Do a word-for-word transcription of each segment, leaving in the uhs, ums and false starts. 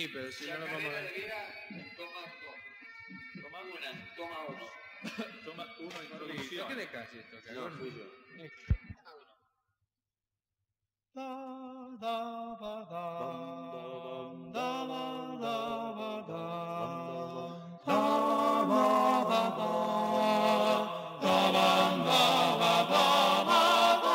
Sí, pero si no lo vamos a ver. Toma dos. Toma Una, toma uno. Toma uno introducción. ¿Qué dejas esto, No, cabrón? fui yo. Da da ba da da ba da ba da da ba ba da da ba da ba da ba da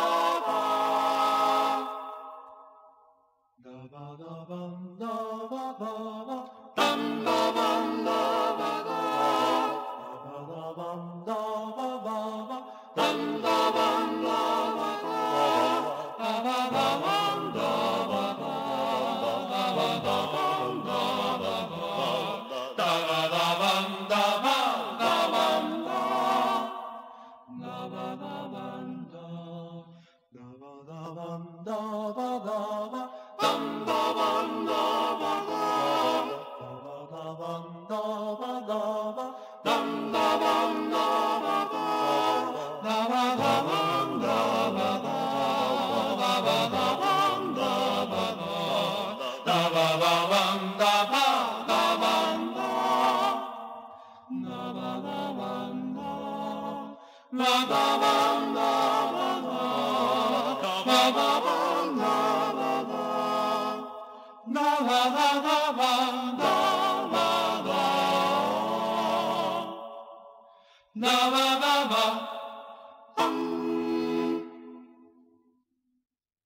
da ba da ba da ba da ba dam da ba da ba da da ba da ba da ba ba dam da ba da ba da da ba da ba da ba da da ba da ba da ba da ba da ba da ba da ba da da ba da ba da da ba da ba da ba da ba dam da ba da ba da da ba da ba da ba da ba dam da ba da ba da da ba da ba da ba da da ba da ba da ba da da ba da ba da ba da ba da da ba da ba da ba da ba da ba da ba ba ba da ba da da ba da ba